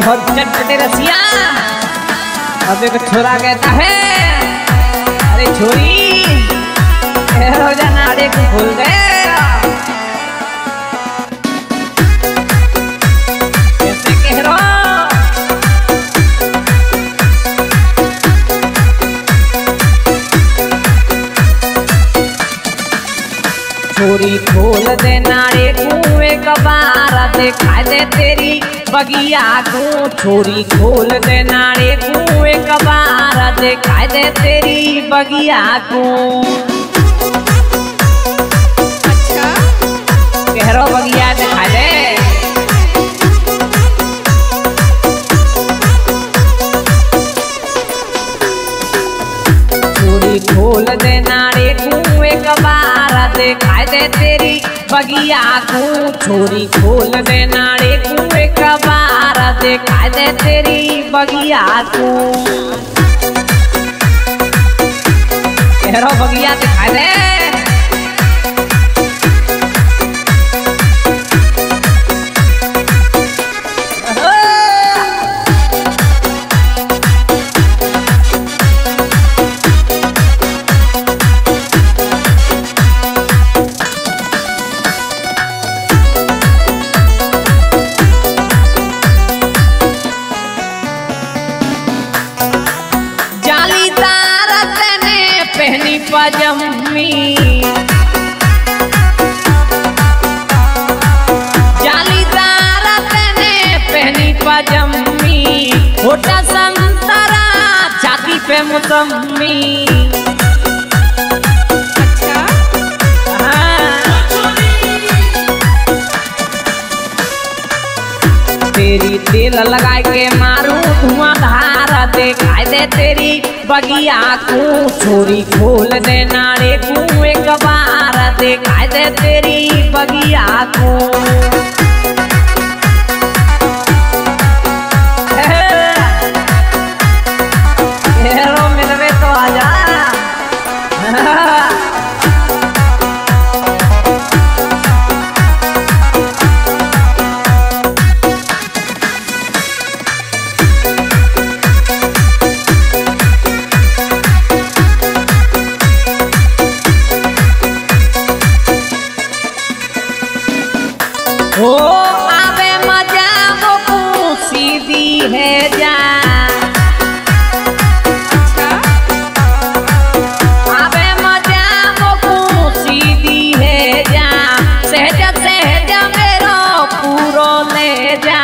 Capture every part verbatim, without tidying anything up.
बहुत चटपटे रसिया। अब एक छोरा कहता है अरे छोरी रोजा नाड़े को खोल दे। कैसे कह रहा छोरी खोल दे नाड़े कुएं कबारा दिखाई दे तेरी बगिया को। छोरी खोल दे नाड़े कुएं कबारा दिखाई दे तेरी बगिया को। अच्छा कह रो बगिया दिखाई दे। छोरी खोल दे नाड़े कुएं कबारा दिखाई दे तेरी बगिया को। छोरी खोल दे नाड़े कुएं कबारा दिखाई दे तेरी बगिया को। कह रो बगिया दिखाई दे। पजम्मी जालीदार तेने पहनी पजम्मी। होटा संतरा छाती पे मौसमी। अच्छा तेरी तेल लगाए के मारू धुआं धारा दिखाई दे तेरी बगिया को। छोरी खोल दे नाड़े कुएं कबारा दिखाई दे तेरी बगिया को। हेरो मिलवे तो आजा। ओ आवे मजा वो सीधी है जा। अच्छा आवे मजा वो सीधी है जा। सहज सहज मेरो पूरो ले जा।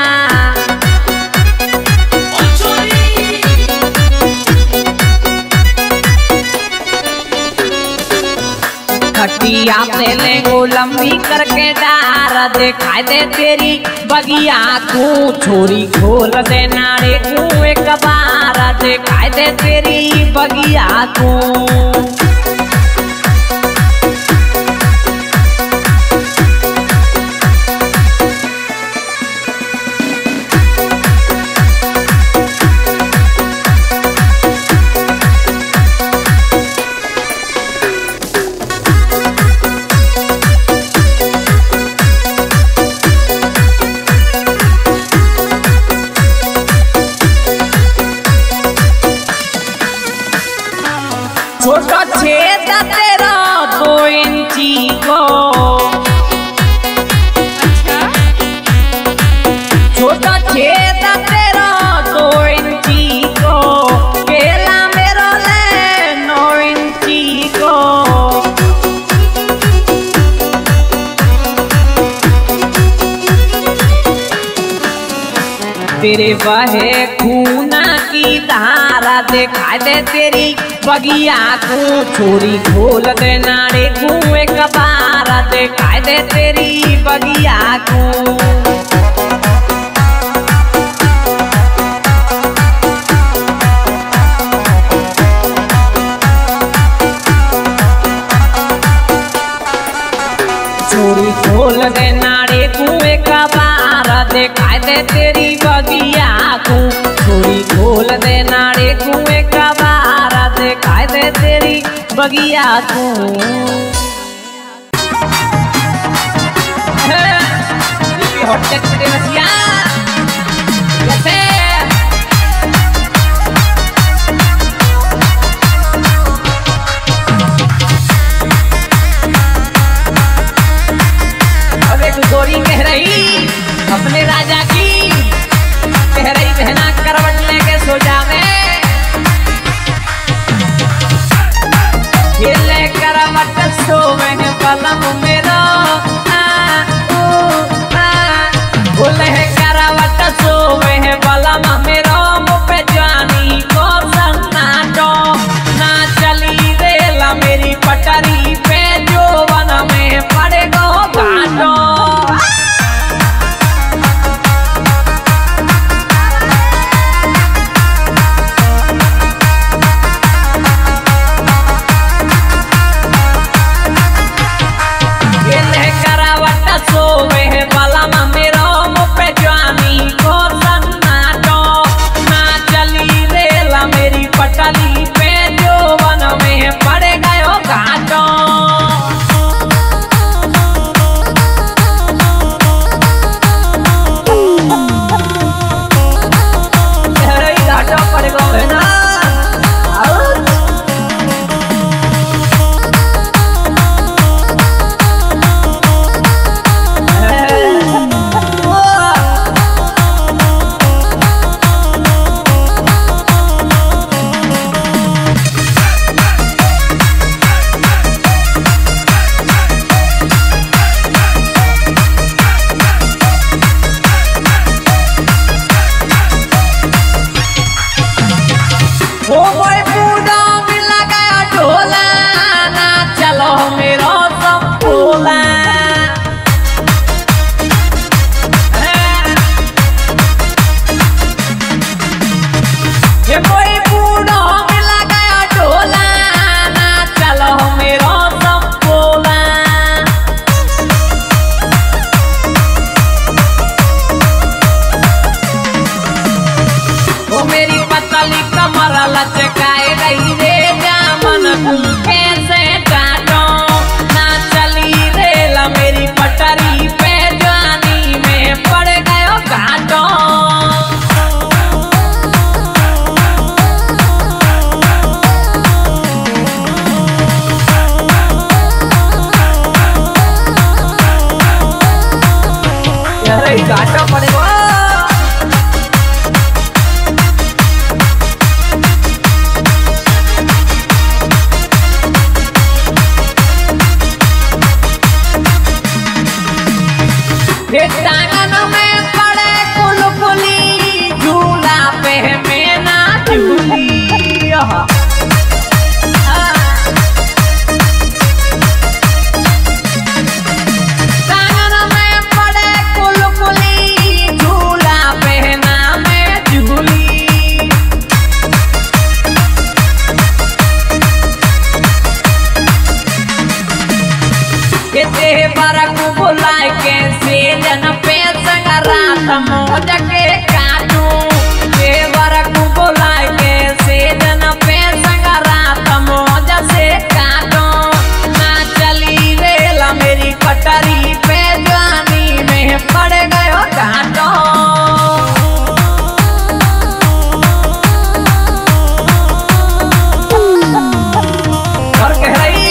खटिया पे लेंगो लंबी करके डार दिखाई दे तेरी बगिया को। छोरी खोल दे नाड़े कुएं कबारा दिखाई दे तेरी बगिया को। छोटा छेद तेरा दो इंची को। अच्छा छोटा छेद तेरा दो इंची को। केला मेरा ले नौ इंची को। तेरे बहे खूना की धारा दिखाई दे तेरी बगिया को। छोरी खोल दे नाड़े कुएं कबारा दिखाई दे तेरी बगिया को। छोरी खोल दे नाड़े कुएं कबारा दिखाई दे तेरी बगिया को। छोरी खोल दे नाड़े कुएं कबारा दिखाई दे तेरी बगिया को। हॉट चटपटे रसिया कैसे ही घाटा पड़ेगा। टांगन में पड़े कुलकुली झूला पे में ना झूली। टांगन में पड़े कुलकुली झूला पे ना में झूली। के बरक बुलाए के सेजन पे संगरात मौज के काटू। के बरक बुलाए के सेजन पे संगरात मौज से काटू। ना चली रेला मेरी पटरी पे जवानी में पड़ गयो काटो। और कह रही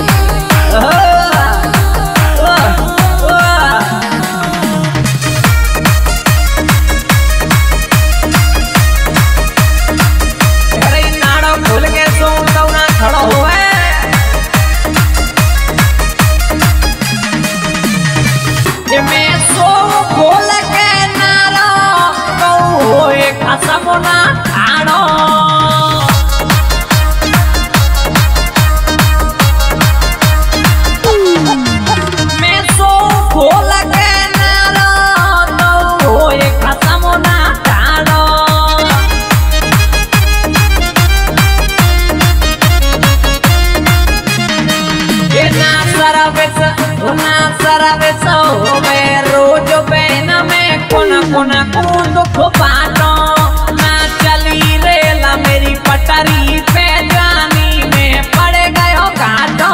मैं सो खोल के नारो कहू एक समोना खाड़ो। मैं सो खोल के नारो कहू एक समोना खाड़ो। ये ना सरवेस ना सरवेस रोज बैन में कोना कोना कूद बाटो। ना चली रेला मेरी पटरी पे जानी में पड़ गयो काटो।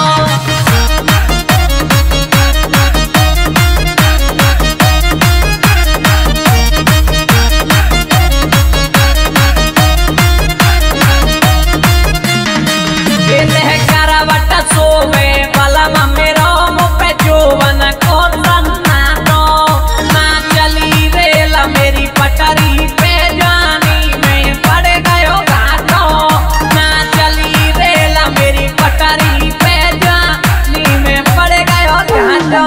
ये लहकरवट सोवे बलम मेरो मुँह पे जोवन को सन्नाटो। ना चली रेला मेरी पटरी पे जानी में पड़ गयो घाटो। ना चली रेला मेरी पटरी पे जानी में पड़ गयो घाटो।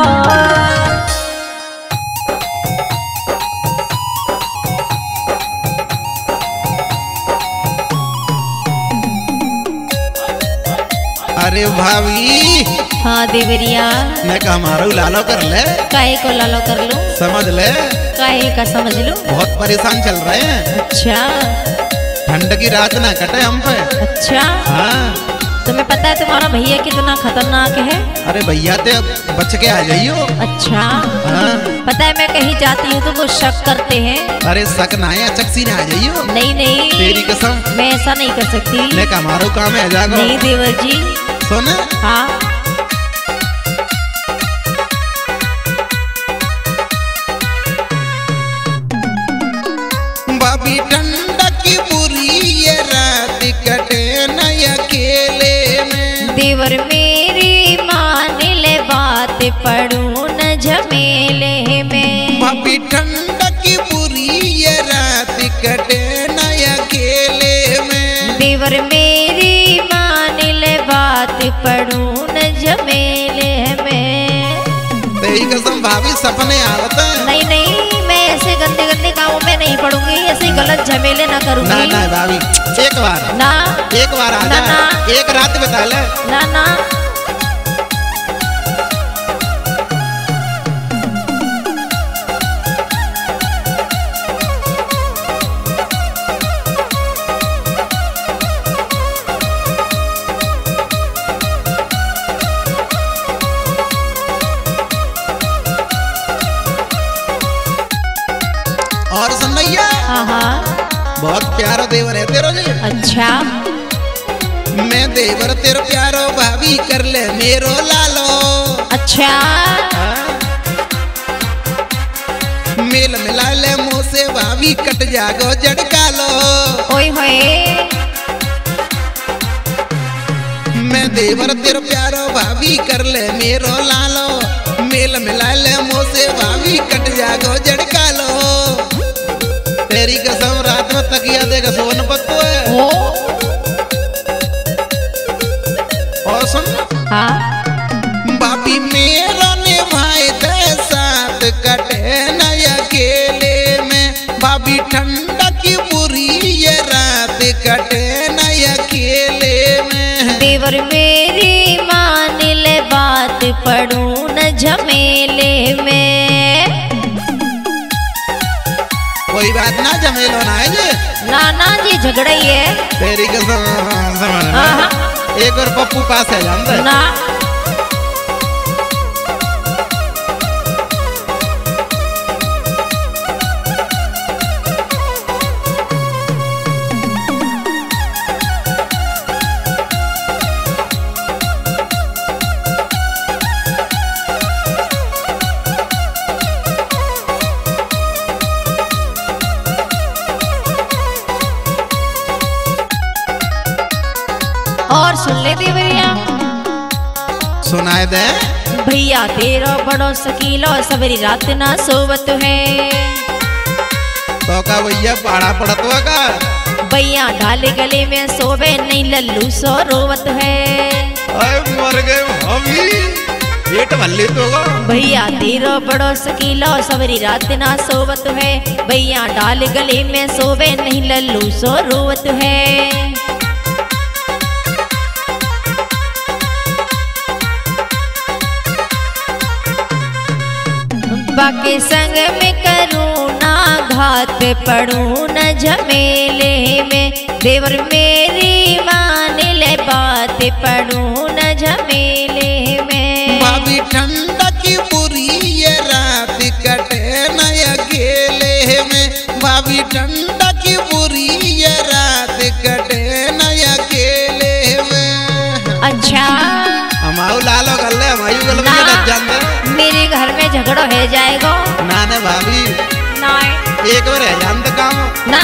अरे भाभी। हाँ देवरिया। मैं कहा मारो लालो कर ले। काहे को लालो कर लूं? समझ ले। काहे का समझ लूं? बहुत परेशान चल रहे हैं। अच्छा। ठंड की रात ना कटे हम पे। अच्छा। हाँ। तुम्हें पता है तुम्हारा भैया कितना खतरनाक है? अरे भैया ते अब बच के आ जाइयो। अच्छा। हाँ। पता है मैं कहीं जाती हूँ तो वो शक करते हैं। अरे शक ना है अचक सी ना आ जाइयो। नहीं नहीं तेरी कसम मैं ऐसा नहीं कर सकती। मैं कहा मारो काम है जागो। नहीं देवर जी। सुन। हाँ। भाभी ठंडा की बुरी ये रात कटे न अकेले में। देवर मेरी मान ले बात पड़ू न झमेले में। भाभी ठंडा की बुरी ये रात कटे न अकेले में। देवर मेरी मान ले बात पड़ू न झमेले में। तेरी कसम भाभी सपने आवत है। नहीं नहीं मैं ऐसे गंदे गंदे कामों में नहीं पड़ूंगी। ऐसे गलत झमेले ना करूंगी। ना ना भाभी एक बार ना एक बार आ ना, जा। ना। एक रात बिता ले। ना ना और सुन भैया। हाँ हाँ। बहुत प्यारा देवर है तेरो जी। अच्छा। मैं देवर तेरो प्यारो भाभी कर ले मेरो लालो। अच्छा। मेल मिला ले मुँह से भाभी कट जागो जड़का लो। ओए होए। मैं देवर तेरो प्यारो भाभी कर ले मेरो लालो। तेल मिला ले मुँह से भाभी कट जागो झड़का लो। तेरी कसम रात में तकिया देगा सोन पत्तो है। ओ और सुन हाँ भाभी मेरा ने भाई दे साथ कटे न अकेले में। भाभी ठंडा की बुरी ये रात कटे न अकेले में। देवर मेरी मान ले बात पड़ू न झमेले में। कोई बात ना झमेलो ना है जी। ना ना जी झगड़ा ही है। तेरी कसम समझ हाँ एक और पप्पू पास है जानते ना। और सुन ले देवरिया सुनाए दे भैया तेरा बड़ो सकीलो सबरी रात ना सोवत है। तो का भैया पाड़ा पड़त हुआ का भैया डाले गले में सोवे नहीं लल्लू सो रोवत है। अरे मर गए भाभी पेट भल्ले तो गो। भैया तेरा बड़ो सकीलो सबरी रात ना सोवत है। भैया डाल गले में सोवे नहीं लल्लू सो रोवत है। बाके संग में करूँ ना घात पड़ू न झमेले में। देवर मेरी मान ले बात पड़ू न झमेले में। भाभी ठंडा की बुरी ये रात कटे न अकेले में। भाभी ठंडा की बुरी ये रात कटे न अकेले में। अच्छा हमाऊ लालो गल्ले हमारी गल में लग जाते मेरे घर में झगड़ा हो जाएगा। ना ने भाभी ना एक बार है जानते काम ना।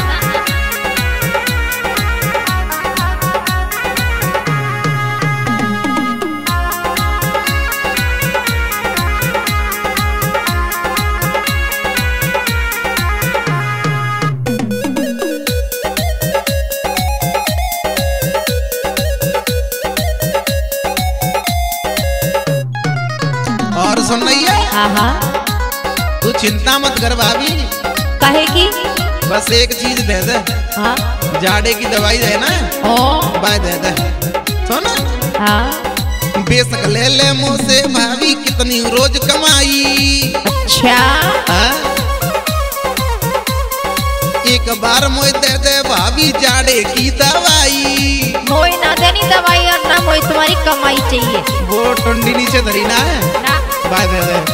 और सुन रही है हाँ हाँ तू चिंता मत कर भाभी। कहे की बस एक चीज दे दे हाँ जाड़े की दवाई है ना ओ दवाई दे दे सुन हाँ बेशक ले ले मुँह से भाभी कितनी रोज कमाई। अच्छा हाँ? एक बार मोई दे दे भाभी जाड़े की दवाई। मोई ना देनी दवाई और ना मोई तुम्हारी कमाई चाहिए। वो टुंडी नीचे धरी ना है ना बाय दे दे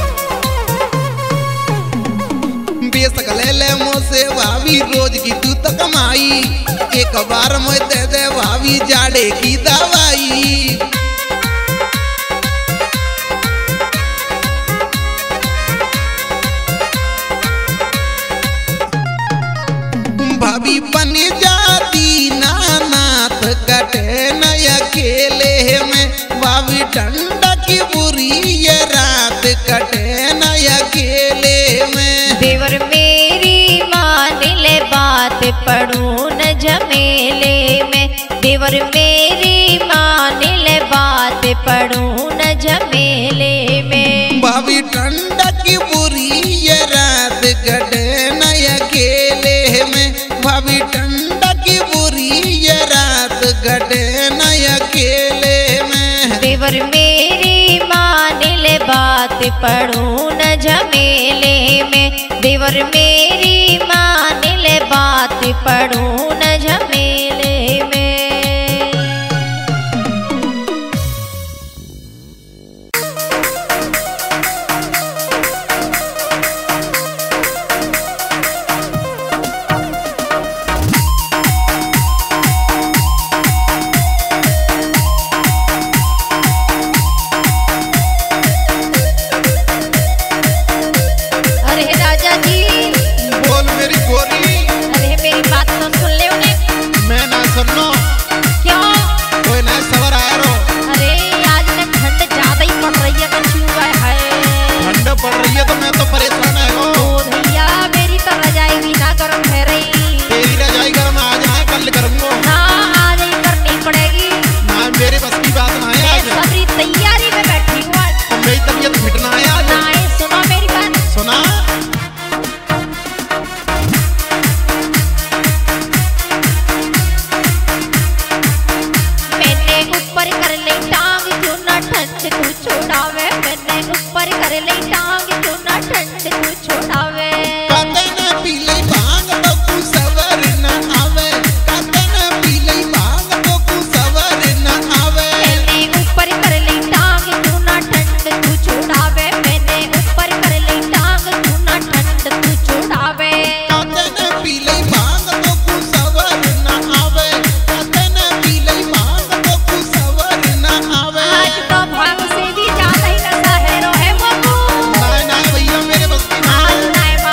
बेशक ले ले मुँह से भाभी रोज की तू तो कमाई। एक बार मोई दे दे भाभी जाड़े की दवाई। भाभी बन जाती नानाथ कटे न अकेले में। भाभी ठंडा की बुरी ये रात कटे न अकेले में। देवर मेरी मान ले बात पड़ू न झमेले में। देवर मेरी मान ले बात पड़ू न झमेले में। भाभी ठंडा की बुरी ये रात कटे न अकेले में। भाभी ठंडा की बुरी ये रात कटे न अकेले में। देवर मेरी मान ले बात पड़ू न झमेले में। देवर मेरी मान ले बात पड़ू न झमेले में। बोल मेरी गोरी अरे मेरी बात तो सुन ले। तो मैं तो परेशान है वो। ओ भैया मेरी तो रजाई भी ना गर्म है रही। तेरी रजाई गर्म आज ना कल करूँगा। ना आज ही करनी पड़ेगी। ना मेरे बस की बात ना है आज। सबरी तैयारी में बैठी हूँ आज। मेरी तबीयत फिटना है आज। ना सुनो मेरी बात। सुना। मैंने ऊपर कर ले टांग क्यों ना ठंड तू छोड़ावे। मैंने ऊपर कर ले टांग क्यों ना ठंड तू छोड़ावे। काते न पीले भांग तो कु सवर न आवे। काते न पीले भांग तो कु सवर न आवे। मैंने ऊपर कर ले टांग क्यों ना ठंड तू छोड़ावे। मैंने ऊपर कर ले टांग क्यों ना ठंड तू छोड़ावे। काते न पीले भांग तो कु सवर न आवे। काते न पीले भांग तो कु सवर न आवे। आज तो भांग से भी ज्यादा ही नशा है रो है बाबू। ना ना भैया मेरे बस की ना आज है। ना है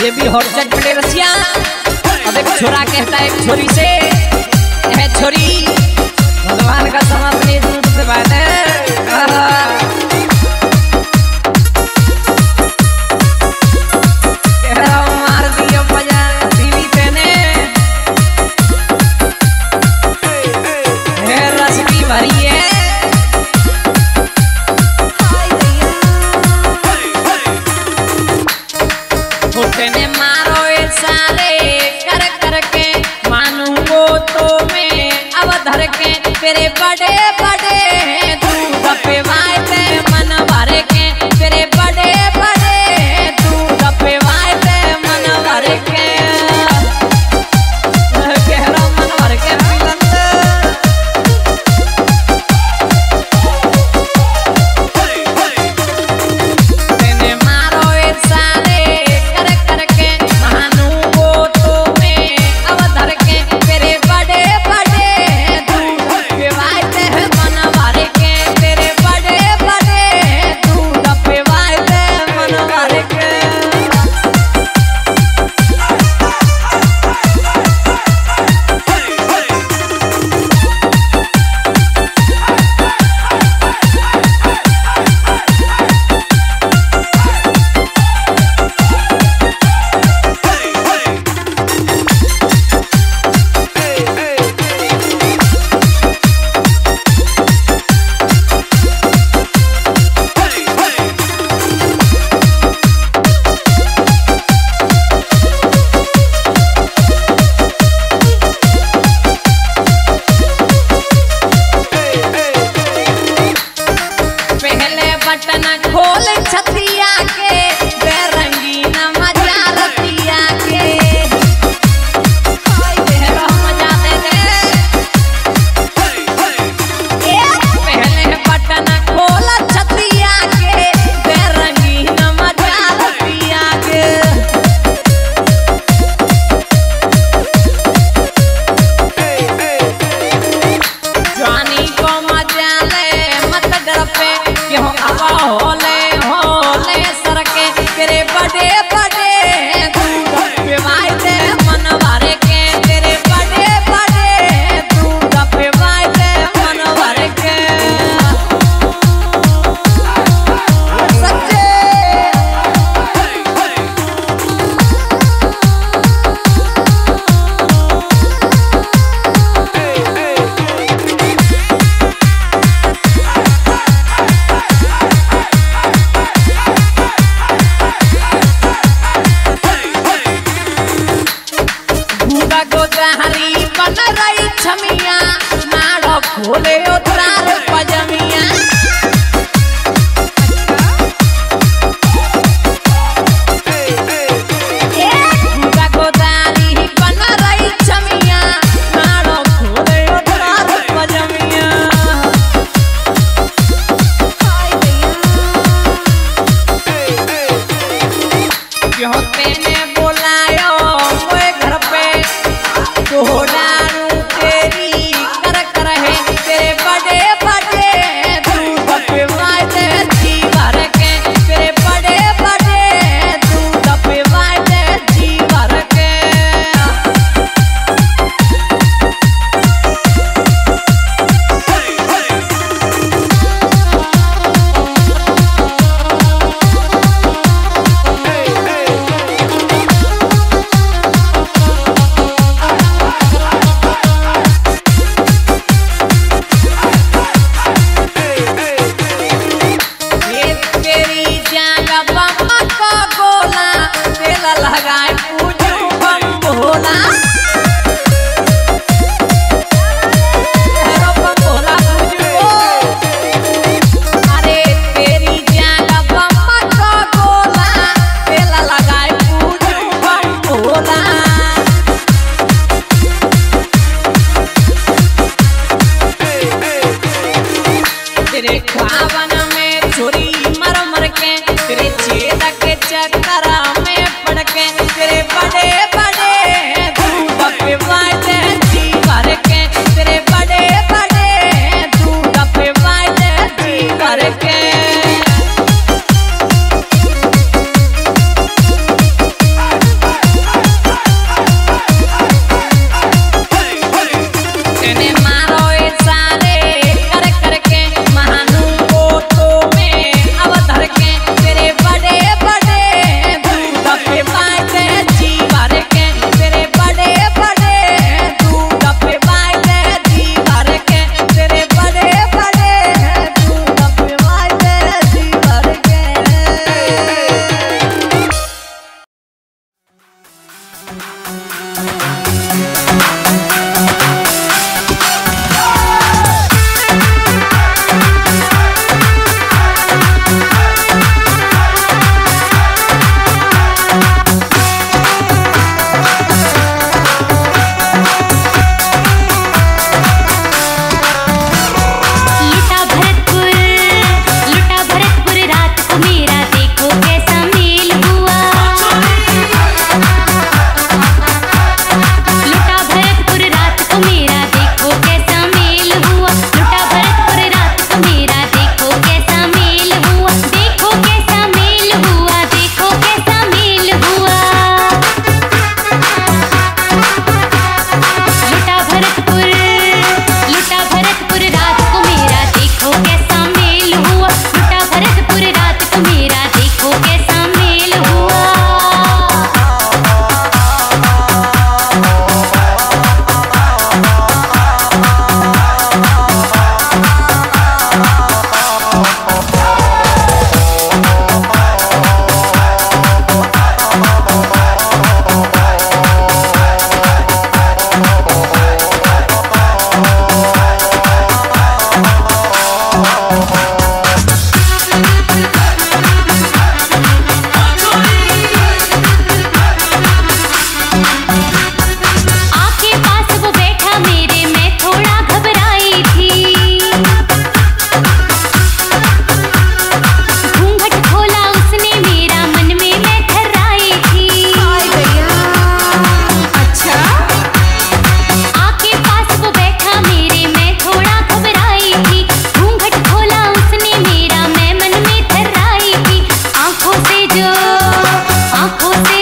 ये भी हॉट चटपटे रसिया। अब एक छोरा कहता है एक छोरी से, है छोरी भगवान का समा अपने दूध से बात है। मार दियो बजा दीदी तेने, रस की भरी है। ने मारो सारे कर करके मानूंगो तो मैं अब धर के तेरे बड़े बड़े दूध पे वायते मन भर के, तेरे बड़े बड़े दूध पे वायते मन भर के, कह रहा मन भर के तेने मारो सारे खोल छतिया के बेरंगी न मजा रतिया के, मजा दे दे पहले बटन खोल छतिया के बेरंगी न मजा रतिया के। जानी को मजा ले मत डर पे क्यों हवा होले होले सरके, तेरे बड़े बड़े दूध पे वायते मन भर के, तेरे बड़े बड़े दूध पे वायते मन भर के। सच्चे गोदाहरी बन रही छमिया नाड़ो खोले उतार पजमिया, गोदाहरी बन रही छमिया नाड़ो खोले उतार पजमिया। क्यों तेने बोलायो मोए घर पे तोड़ारू तेरी कर कर है, तेरे बड़े बड़े दूध पे वायते जी भर के, तेरे बड़े बड़े दूध पे वायते जी भर के।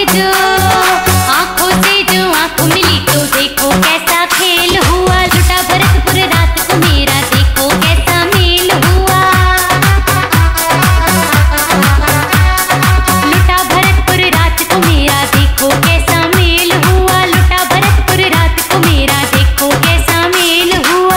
जो आंखों से जो आंख मिली तो देखो कैसा खेल हुआ। लुटा भरतपुर रात को मेरा देखो कैसा मेल हुआ। लुटा भरतपुर रात को मेरा देखो कैसा मेल हुआ। लुटा भरतपुर रात को मेरा देखो कैसा मेल हुआ।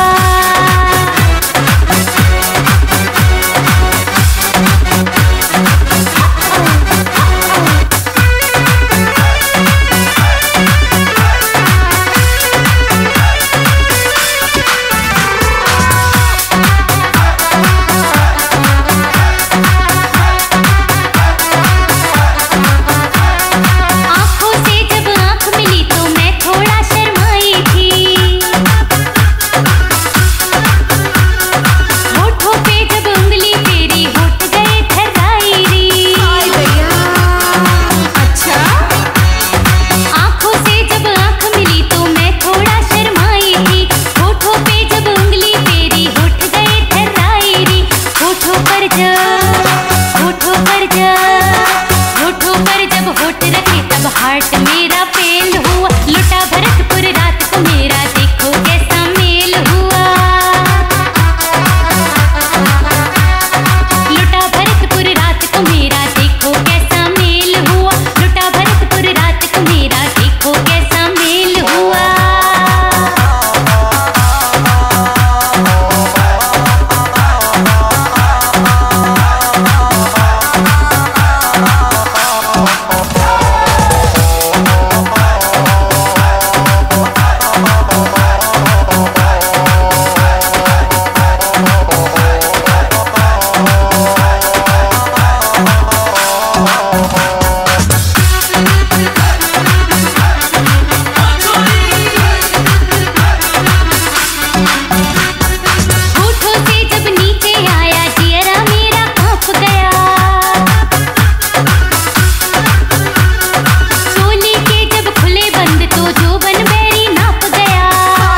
आंखों से जब आंख मिली तो मैं थोड़ा शर्माई थी। होठों पे जब उंगली तेरी होठ गए थर्राई री। अच्छा आंखों से जब आंख मिली तो मैं थोड़ा शर्माई थी। होठों पे जब उंगली तेरी होठ गए थर्राई री। होठों पर जब होठों पर जब होठों पर जब होठ रखे तब हार्ट मेरा फेल हुआ। लुटा भरतपुर रात को मेरा देखो कैसा मेल हुआ। लुटा भरतपुर रात को मेरा देखो कैसा मेल हुआ। लुटा भरतपुर रात को मेरा देखो कैसा मेल हुआ। होठों से जब नीचे आया जियरा मेरा कांप गया। चोली के जब खुले बंद तो जो बन बैरी नाप गया।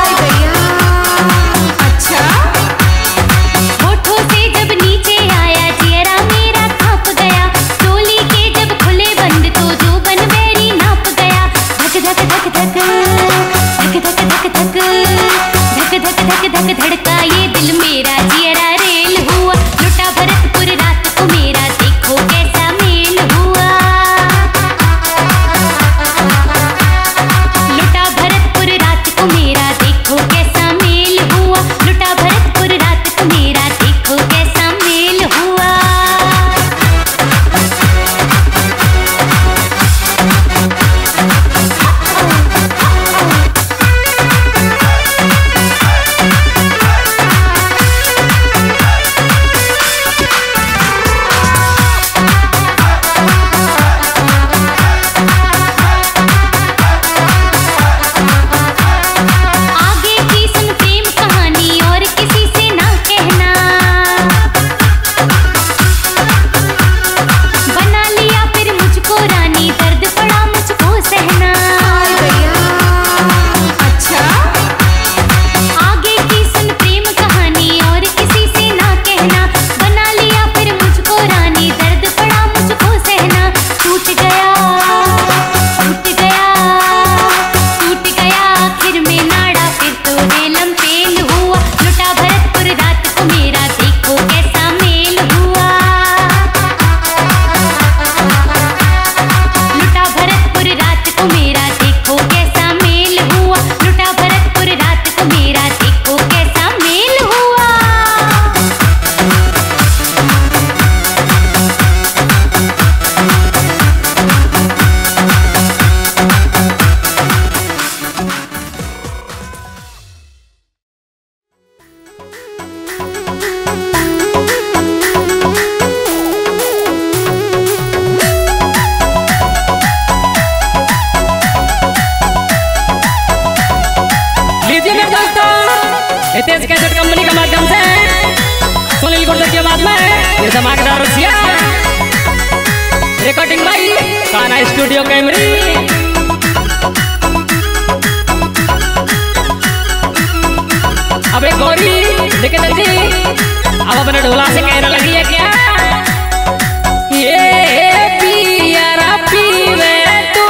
अच्छा होठों से जब नीचे आया जियरा मेरा कांप गया। चोली के जब खुले बंद तो जो बन बैरी नाप गया। धक धक धक धक धक धक धक धक धक धक धक धक धड़का ये दिल मेरा जियरा रेल हुआ। लुटा भरतपुर रात को मेरा देखो कैसा मेल हुआ। लुटा भरतपुर रात को मेरा देखो कैसा मेल हुआ। लुटा भरतपुर रात को मेरा देखो कैसा मेल हुआ। आगे की सुन प्रेम कहानी और किसी से ना कहना। बना लिया फिर मुझको रानी दर्द पड़ा मुझको सहना। अच्छा आगे की सुन प्रेम कहानी और किसी से ना कहना। बना लिया फिर मुझको रानी दर्द पड़ा मुझको सहना। टूट गया टूट गया टूट गया आखिर में नाड़ा फिर तो रेलम फेल हुआ। लुटा भरतपुर रात को मेरा देखो कैसा मेल हुआ। लुटा भरतपुर रात को मेरा देखो कैसा मेल हुआ। लुटा भरतपुर रात को मेरा देखो कैसा मेल हुआ। लीजिए मेरे दोस्तों, हितेश कैसेट कंपनी के माध्यम से सुनील गुर्जर की आवाज में ये धमाकेदार रसिया रिकॉर्डिंग भाई कान्हा स्टूडियो कैमरी। अबे गौरी लेकिन जी अब अपने ढोला से कहने लगी है क्या, ये पियरा पीवे तू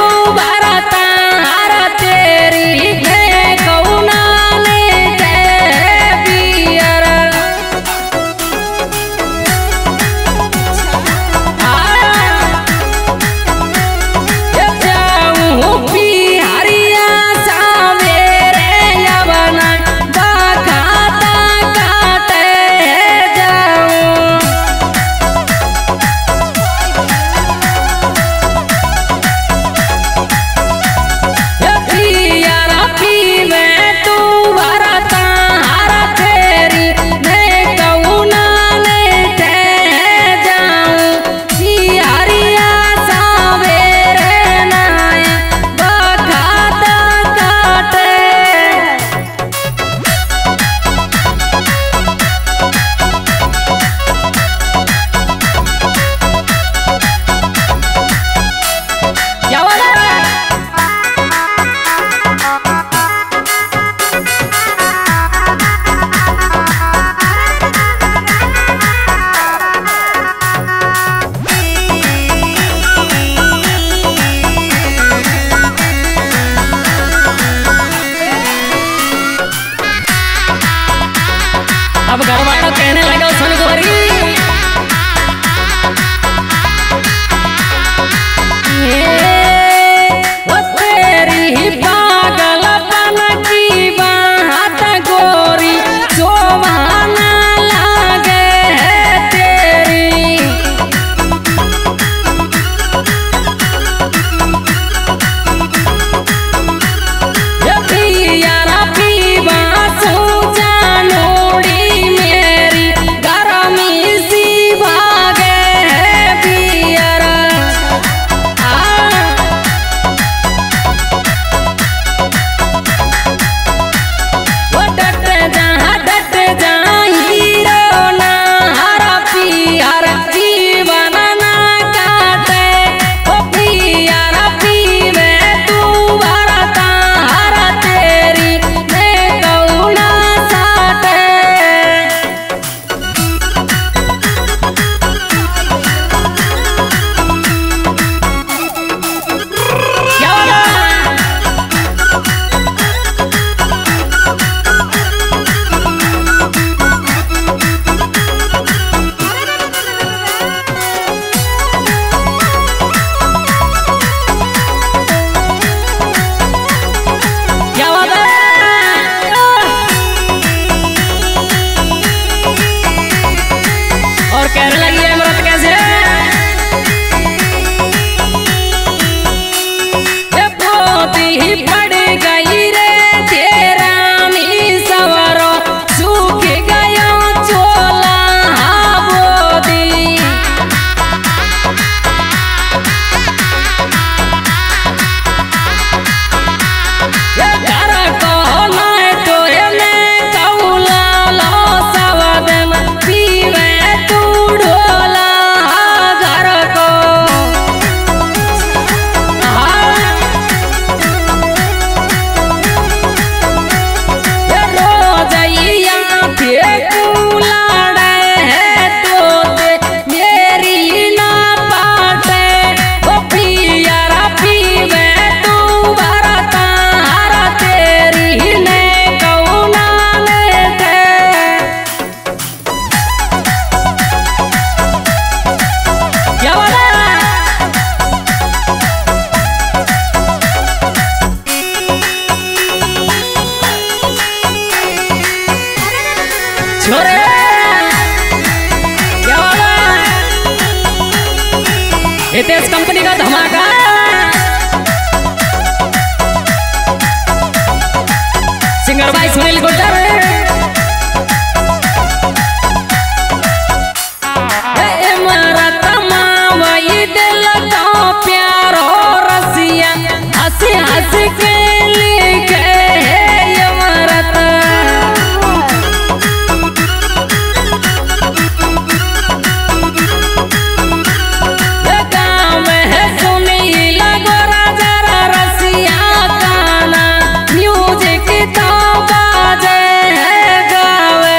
हितेश कंपनी का धमाका। सिंगर भाई सुनील गुर्जर। हंसी हंसी के लिखे यमरत गाँव में है सुनी लगो राजा रसिया गाना म्यूजिक तो बाजे गावे।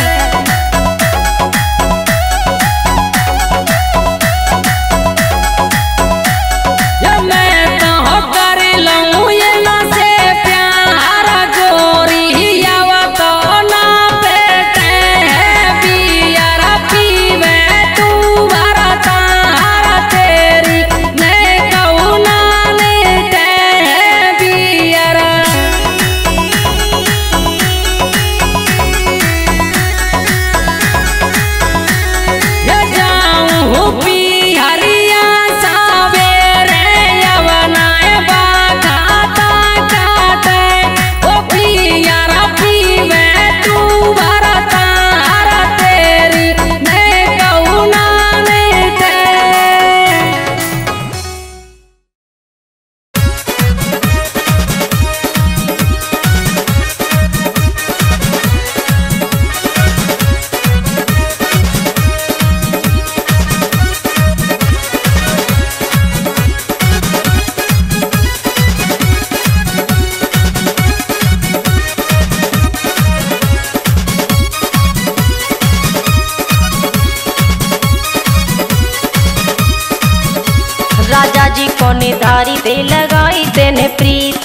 राजा जी को निधारी ते लगाई तेने प्रीत।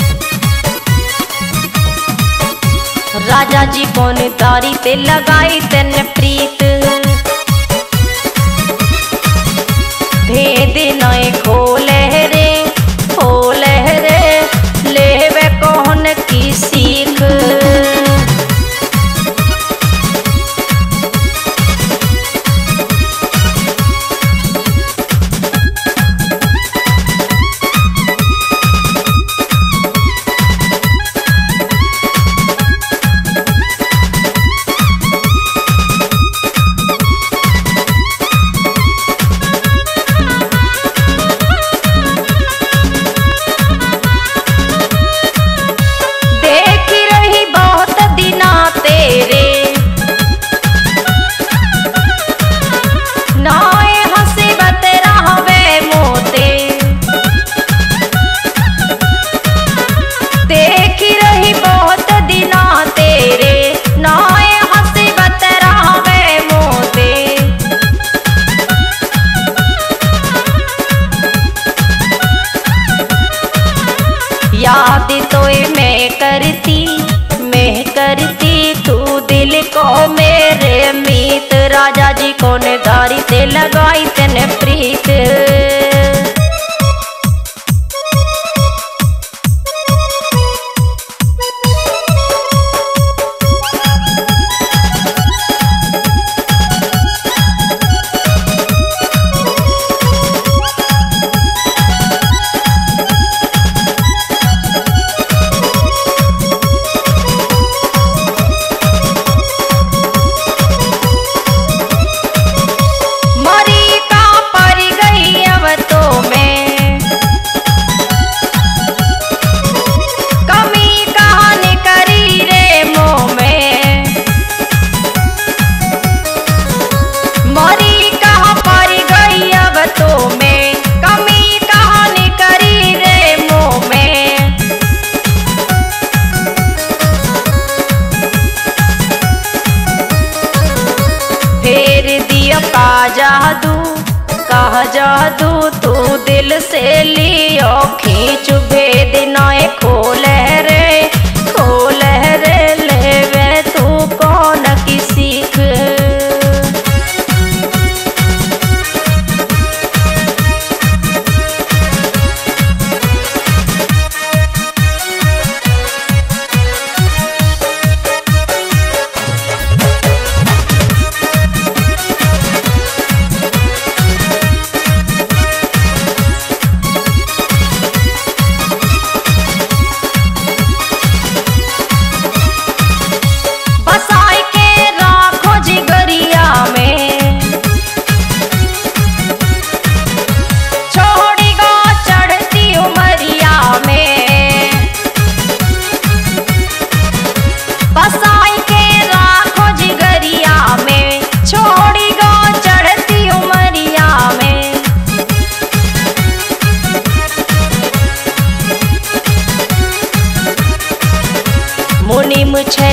राजा जी को निधारी ते लगाई तेने प्रीत। भेद नए खोले रे खोले रे लेवे कौन की सीख। याद तो मैं करती मैं करती तू दिल को मेरे मीत। राजा जी को निधारी ते लगाई तेने प्रीत।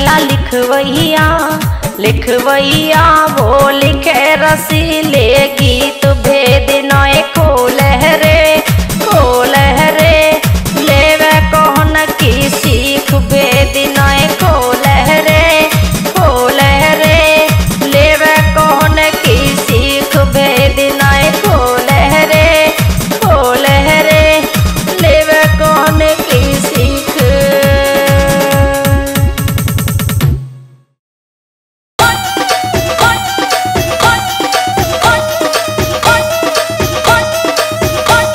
लिखेला लिखवैया लिखवैया वो लिखे रसीले गीत भेद नए खोले रे खोले रे लेवे कौन की सीख भेद नए खोले रे खोले रे लेवे कौन की सीख भेद नए खोले रे खोले रे लेवे कौन की सीख। Hot, hot, hot, hot, hot, hot, hot,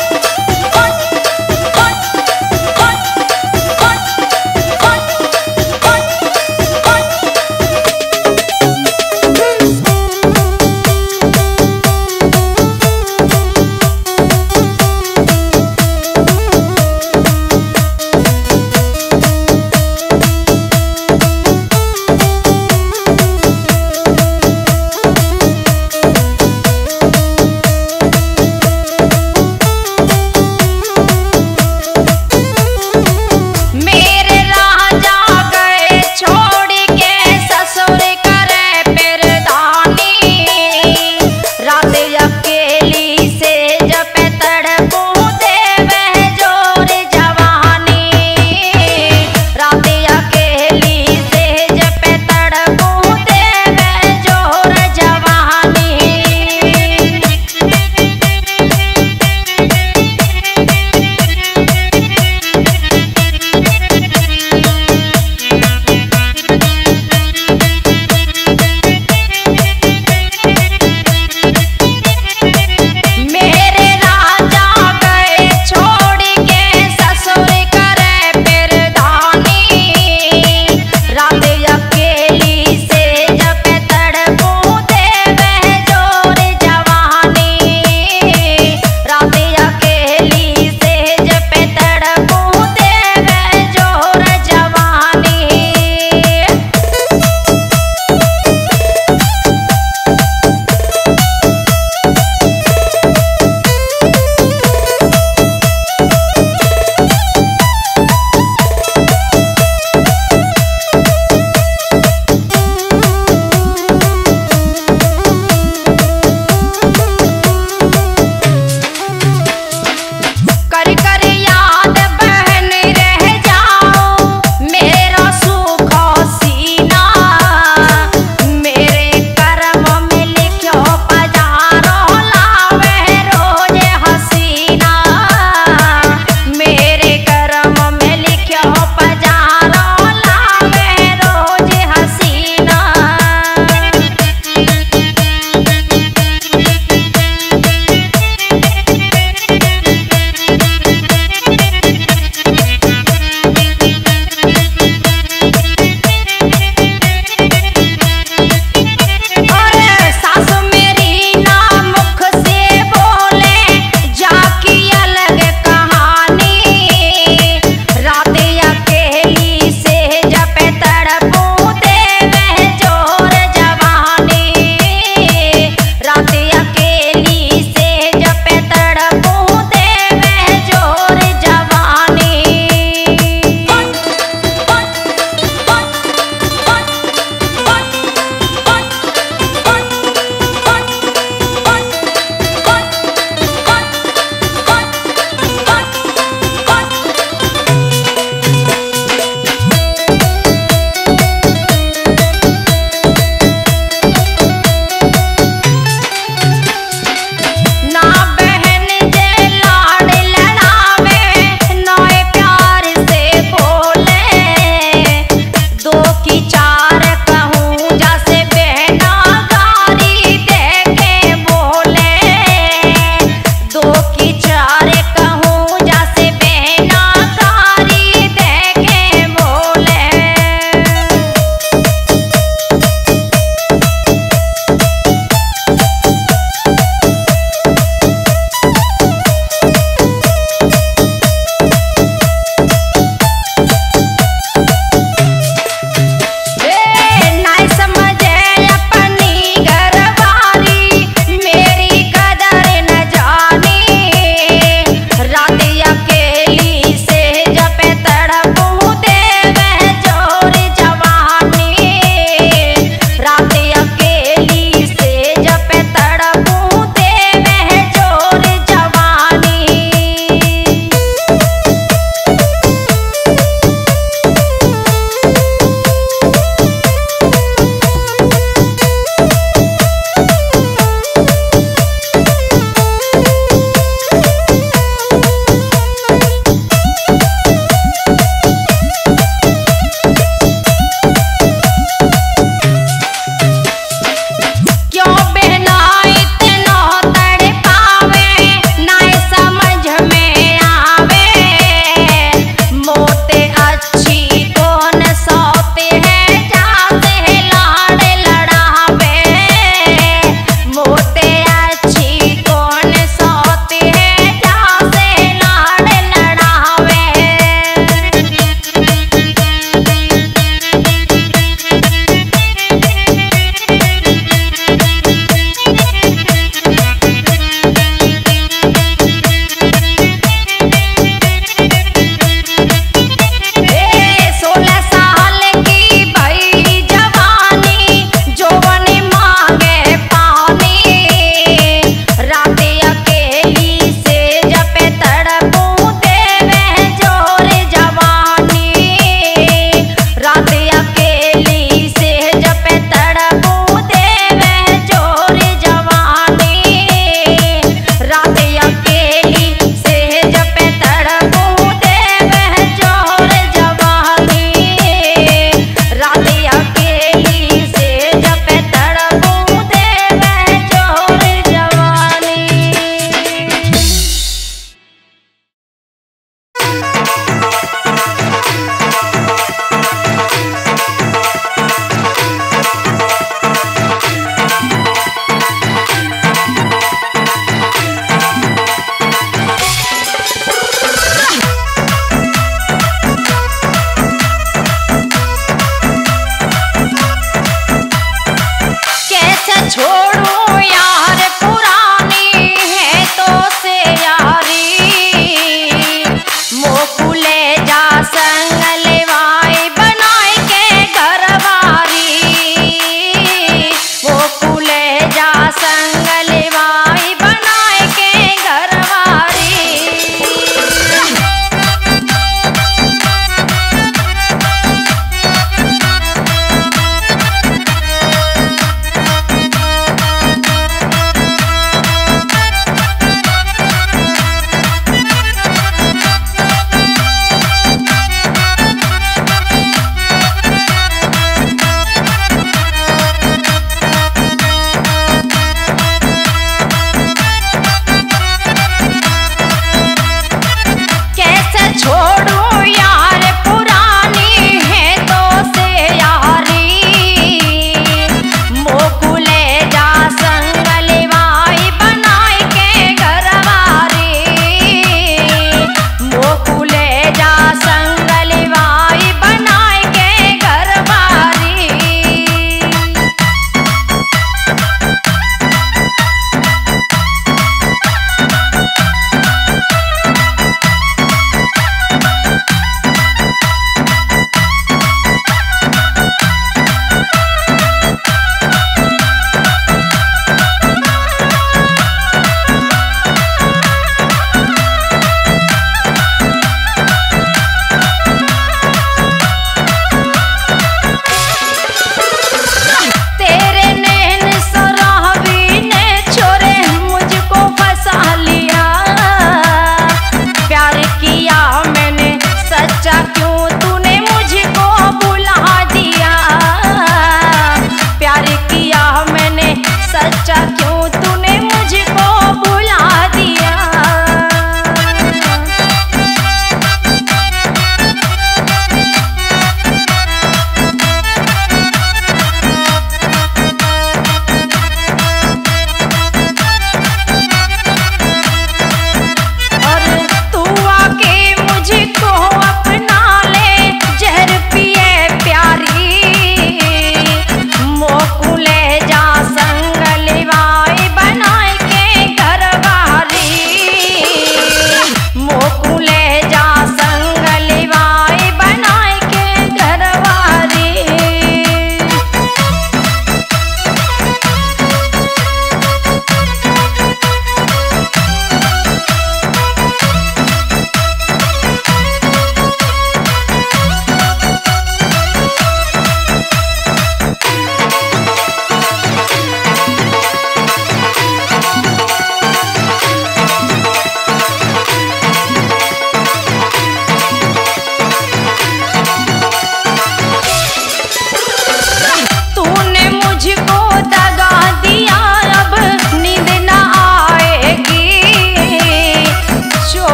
संग ले